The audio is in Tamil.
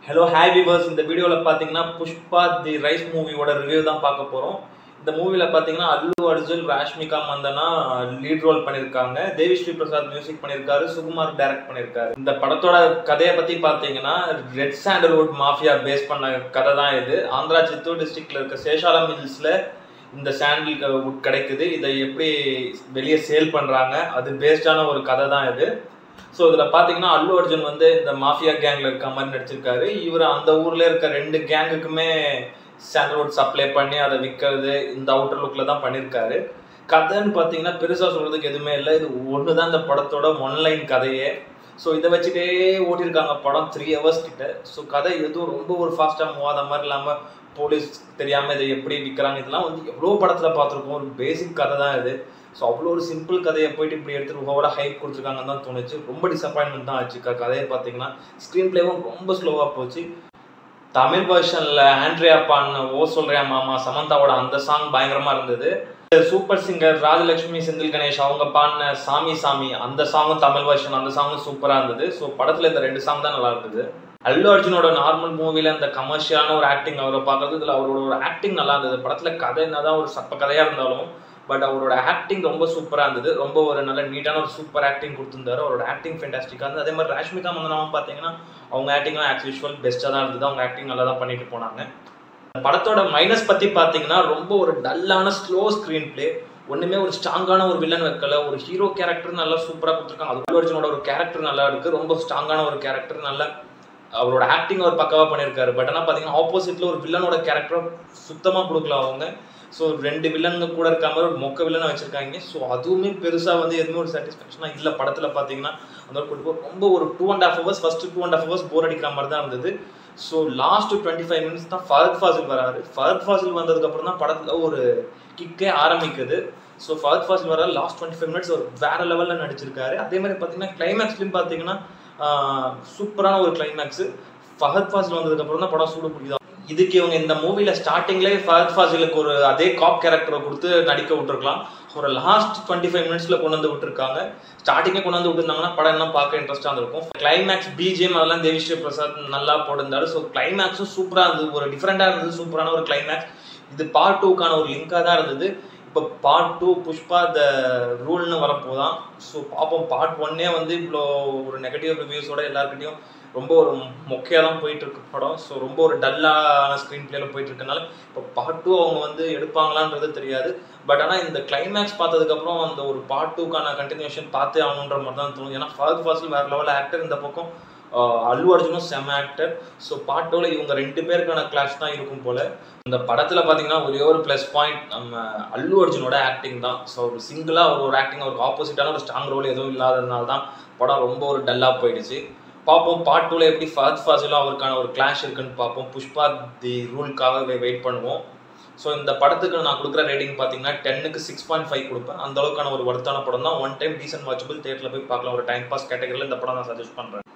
Hello, hi viewers. இந்த வீடியோல பாத்தீங்கன்னா புஷ்பா தி ரைஸ் மூவியோட ரிவ்யூ தான் பார்க்க போறோம். இந்த மூவில பாத்தீங்கன்னா அல்லு அர்ஜுன், ராஷ்மிகா மந்தனா லீட் ரோல் பண்ணிருக்காங்க. தேவி ஸ்ரீ பிரசாத் மியூசிக் பண்ணிருக்காரு, சுகுமார் டைரக்ட் பண்ணிருக்காரு. இந்த படத்தோட கதையை பத்தி பாத்தீங்கன்னா ரெட் சாண்டல்வுட் மாஃபியா பேஸ் பண்ண கதை தான் இது. ஆந்திரா சித்தூர் டிஸ்ட்ரிக்ட்ல இருக்க சேஷாலம் ஹில்ஸ்ல இந்த சாண்டல்வுட் கிடைக்குது. இதை எப்படி வெளியே சேல் பண்றாங்க அது பேஸ்டான ஒரு கதை தான் இது. ஸோ இதில் பார்த்தீங்கன்னா அல்லு அர்ஜுன் வந்து இந்த மாஃபியா கேங்கில் இருக்க மாதிரி நடிச்சிருக்காரு. இவர் அந்த ஊரில் இருக்க 2 கேங்குக்குமே சாண்டல்வுட் சப்ளை பண்ணி அதை விற்கிறது இந்த அவுட்டர் லுக்கில் தான் பண்ணியிருக்காரு. கதைன்னு பார்த்தீங்கன்னா பெருசாக சொல்கிறதுக்கு எதுவுமே இல்லை. இது ஒன்று தான் இந்த படத்தோட ஒன்லைன் கதையே. ஸோ இதை வச்சுட்டே ஓட்டியிருக்காங்க படம் 3 hours கிட்ட. ஸோ கதை எதுவும் ரொம்ப ஒரு ஃபாஸ்ட்டாக மூவ் ஆத மாதிரி இல்லாமல் போலீஸ் தெரியாமல் இதை எப்படி விற்கிறாங்க இதெல்லாம் வந்து எவ்வளோ படத்தில் பார்த்துருக்கோம். ஒரு பேசிக் கதை தான் இது. ஸோ அவ்வளோ ஒரு சிம்பிள் கதையை போயிட்டு இப்படி எடுத்துட்டு ஓவராக ஹைப் கொடுத்துருக்காங்கன்னு தான் தோணுச்சு. ரொம்ப டிசப்பாயின்மெண்ட் தான் ஆச்சு. கதையை பார்த்தீங்கன்னா ஸ்க்ரீன் பிளேவும் ரொம்ப ஸ்லோவாக போச்சு. தமிழ் வெர்ஷனில் ஆண்ட்ரியா பாடின ஓ சொல்றியா மாமா சமந்தாவோட அந்த சாங் பயங்கரமாக இருந்தது. சூப்பர் சிங்கர் ராஜலட்சுமி செந்தில் கணேஷ் அவங்க பாடின சாமி சாமி அந்த சாங்கும் தமிழ் வெர்ஷன் அந்த சாங்கும் சூப்பராக இருந்தது. ஸோ படத்தில் இந்த 2 சாங் தான் நல்லா இருந்தது. அல்லு அர்ஜுனோட நார்மல் மூவில இந்த கமர்ஷியலான ஒரு ஆக்டிங் அவரை பார்க்கறது, இதில் அவரோட ஒரு ஆக்டிங் நல்லா இருந்தது. படத்தில் கதை என்னதான் ஒரு சப்ப கதையாக இருந்தாலும் பட் அவரோட ஆக்டிங் ரொம்ப சூப்பராக இருந்தது. ரொம்ப ஒரு நல்ல நீட்டான ஒரு சூப்பர் ஆக்டிங் கொடுத்துருந்தாரு. அவரோட ஆக்டிங் ஃபென்டாஸ்டிக்காக இருந்தது. அதே மாதிரி ராஷ்மிகா மந்தனாவும் பார்த்தீங்கன்னா அவங்க ஆக்டிங்லாம் ஆஸ் யூஷுவல் பெஸ்ட்டாக தான் இருந்தது. அவங்க ஆக்டிங் நல்லா தான் பண்ணிட்டு போனாங்க. படத்தோட மைனஸ் பற்றி பார்த்தீங்கன்னா ரொம்ப ஒரு டல்லான ஸ்லோ ஸ்க்ரீன் பிளே. ஒன்றுமே ஒரு ஸ்ட்ராங்கான ஒரு வில்லன் வைக்கல. ஒரு ஹீரோ கேரக்டர் நல்லா சூப்பராக கொடுத்துருக்காங்க. அல்லு அர்ஜுனோட ஒரு கேரக்டர் நல்லா இருக்குது. ரொம்ப ஸ்ட்ராங்கான ஒரு கேரக்டர். நல்ல அவரோட ஆக்டிங் அவர் பக்காவாக பண்ணியிருக்காரு. பட் ஆனால் பார்த்தீங்கன்னா ஆப்போசிட்டில் ஒரு வில்லனோட கேரக்டரை சுத்தமாக கொடுக்கல அவங்க. ஸோ 2 வில்லனுங்க கூட இருக்க மாதிரி ஒரு மொக்க வில்லனை வச்சிருக்காங்க. ஸோ அதுவுமே பெருசாக வந்து எதுவுமே ஒரு சாட்டிஸ்ஃபேக்ஷனாக இல்லை. படத்தில் பார்த்தீங்கன்னா அந்த ரொம்ப ஒரு 2.5 hours ஃபர்ஸ்ட் 2.5 hours போர் அடிக்கிற மாதிரி தான் இருந்தது. ஸோ லாஸ்ட் 25 minutes தான் ஃபஹத் ஃபாசில் வராரு. ஃபஹத் ஃபாசில் வந்ததுக்கப்புறம் தான் படத்தில் ஒரு கிக்கே ஆரம்பிக்குது. ஸோ ஃபஹத் ஃபாசில் வர லாஸ்ட் 25 minutes ஒரு வேற லெவலில் நடிச்சிருக்காரு. அதே மாதிரி பார்த்தீங்கன்னா கிளைமேக்ஸ்லையும் பார்த்தீங்கன்னா சூப்பரான ஒரு கிளைமேக்ஸ். ஃபஹத் ஃபாசில் வந்ததுக்கப்புறம் தான் படம் சூடு பிடிக்குது. இதுக்கு இவங்க இந்த மூவில ஸ்டார்டிங்லேயே ஃபஹத் ஃபாசிலுக்கு ஒரு அதே காப் கேரக்டரை கொடுத்து நடிக்க விட்டுருக்கலாம். ஒரு லாஸ்ட் 25 minutesல கொண்டு வந்து விட்டுருக்காங்க. ஸ்டார்டிங்கே கொண்டு வந்து விட்டுருந்தாங்கன்னா படம் என்ன பார்க்க இன்ட்ரெஸ்டாக இருந்திருக்கும். கிளைமேக்ஸ் பிஜிஎம் அதெல்லாம் தேவி ஸ்ரீ பிரசாத் நல்லா போட்டிருந்தாரு. ஸோ கிளைமேக்ஸும் சூப்பராக இருந்தது. ஒரு டிஃப்ரெண்டாக இருந்தது. சூப்பரான ஒரு கிளைமேக்ஸ். இது பார்ட் 2க்கான ஒரு லிங்காக தான் இருந்தது. இப்போ பார்ட் 2 புஷ்பா த ரூல்னு வரப்போதான். ஸோ பார்ப்போம். பார்ட் 1 வந்து இவ்வளோ ஒரு நெகட்டிவ் ரிவ்யூஸோட எல்லாருக்கிட்டையும் ரொம்ப ஒரு மொக்கையாக தான் போயிட்டு இருக்கு படம். ஸோ ரொம்ப ஒரு டல்லான ஸ்க்ரீன் பிளேல போயிட்டு இருக்கனால இப்போ பார்ட் 2 அவங்க வந்து எடுப்பாங்களான்றது தெரியாது. பட் ஆனால் இந்த கிளைமேக்ஸ் பார்த்ததுக்கப்புறம் அந்த ஒரு பார்ட் 2க்கான கண்டினியூஷன் பார்த்தே ஆகணுன்ற மாதிரி தான் தோணும். ஏன்னா ஃபஹத் ஃபாசில் வேற லெவல் ஆக்டர், இந்த பக்கம் அல்லு அர்ஜுனும் செம ஆக்டர். ஸோ பார்ட் 2ல இவங்க 2 பேருக்கான கிளாஷ் தான் இருக்கும் போல. இந்த படத்தில் பார்த்தீங்கன்னா ஒரே ஒரு ப்ளஸ் பாயிண்ட் நம்ம அல்லு அர்ஜுனோட ஆக்டிங் தான். ஸோ ஒரு சிங்கிளாக ஒரு ஆக்டிங் அவருக்கு ஆப்போசிட்டான ஒரு ஸ்ட்ராங் ரோல் எதுவும் இல்லாததுனால தான் படம் ரொம்ப ஒரு டல்லாக போயிடுச்சு. பார்ப்போம் பார்ட் 2ல எப்படி ஃபஹத் ஃபாசிலும் அவருக்கான ஒரு கிளாஷ் இருக்குன்னு பார்ப்போம். புஷ்பா தி ரூல்காக வெயிட் பண்ணுவோம். ஸோ இந்த படத்துக்கு நான் கொடுக்குற ரேட்டிங் பார்த்தீங்கன்னா 10க்கு 6.5 கொடுப்பேன். அந்த அளவுக்கான ஒரு ஒர்த்தான படம் தான். ஒன் டைம் டீசன்ட் வாட்சபிள், தியேட்டரில் போய் பார்க்கலாம். ஒரு டைம் பாஸ் கேட்டகரியில் இந்த படம் நான் சஜஸ்ட் பண்ணுறேன்.